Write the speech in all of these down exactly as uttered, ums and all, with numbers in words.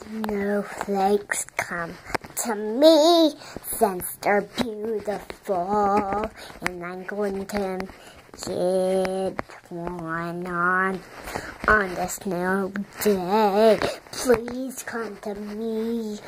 Snowflakes come to me since they're beautiful, and I'm going to get one on on the snow day. Please come to me,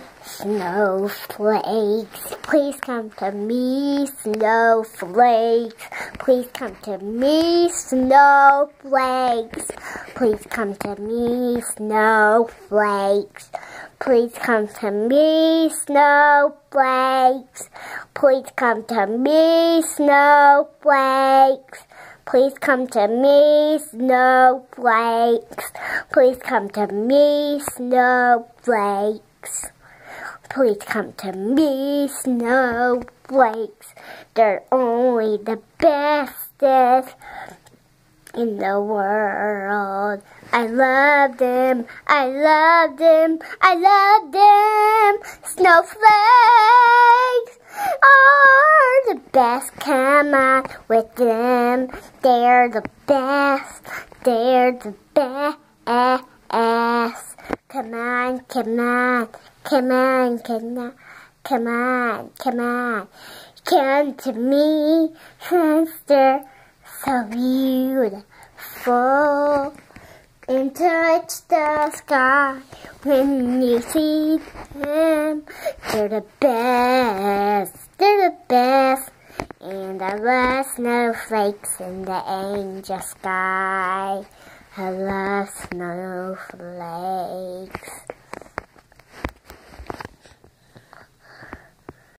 snowflakes. Please come to me, snowflakes. Please come to me, snowflakes. Please come to me, snowflakes. Please come to me, snowflakes. Please come to me, snowflakes. Please come to me, snowflakes. Please come to me, snowflakes. Please come to me, snowflakes. They're only the bestest in the world. I love them, I love them, I love them. Snowflakes are the best. Come on with them. They're the best, they're the best. Come on, come on, come on, come on, come on, come on. Come to me, sister, so beautiful. And touch the sky when you see them. They're the best, they're the best. And I love snowflakes in the angel sky. I love snowflakes.